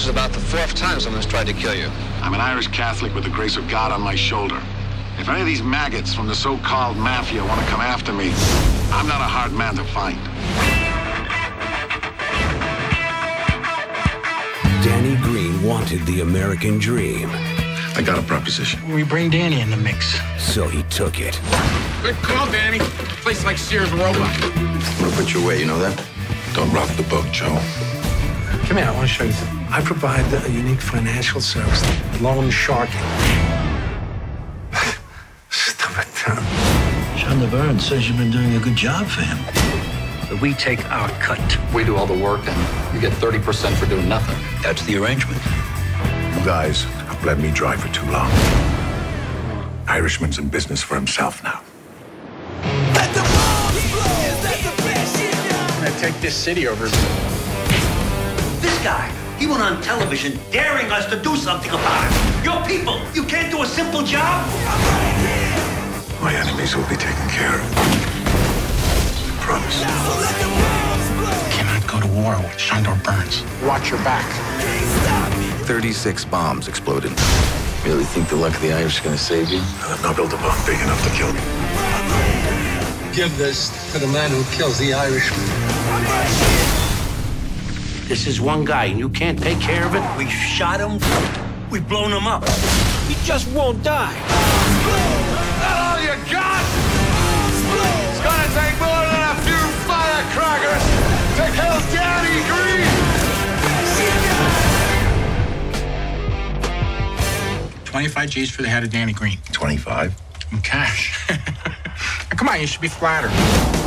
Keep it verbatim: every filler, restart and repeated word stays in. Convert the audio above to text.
about the fourth time someone's tried to kill you. I'm an Irish Catholic with the grace of God on my shoulder. If any of these maggots from the so-called mafia want to come after me, I'm not a hard man to find. Danny Greene wanted the American dream. I got a proposition. We bring Danny in the mix. So he took it. Good call, Danny. Place like Sears Roebuck. I'm gonna put you away, you know that? Don't rock the boat, Joe. Come here, I want to show you something. I provide a unique financial service, loan sharking. Stop it, Tom. Shondor Birns says you've been doing a good job for him. But we take our cut. We do all the work, and you get thirty percent for doing nothing. That's the arrangement. You guys have let me drive for too long. Irishman's in business for himself now. I take this city over. This guy, he went on television daring us to do something about it. Your people, you can't do a simple job? My enemies will be taken care of. I promise. Cannot go to war with Shondor Birns. Watch your back. thirty-six bombs exploded. Really think the luck of the Irish is going to save you? I've not built a bomb big enough to kill me. Give this to the man who kills the Irishman. This is one guy, and you can't take care of it? We shot him. We've blown him up. He just won't die. That all you got? It's gonna take more than a few firecrackers to kill Danny Greene! twenty-five G's for the head of Danny Greene. twenty-five? In cash. Come on, you should be flattered.